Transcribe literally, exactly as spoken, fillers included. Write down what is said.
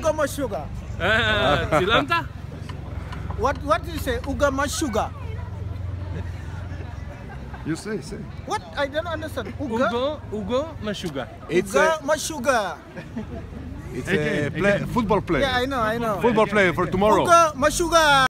Uga Meshuga. צילמת? What what do you say? Uga Meshuga. You say, say. What? I don't understand. Uga. אוגו, אוגו, משוגע. It's Uga a, Meshuga. it's a play, football player. Yeah, I know, I know. Football player for tomorrow. Uga Meshuga.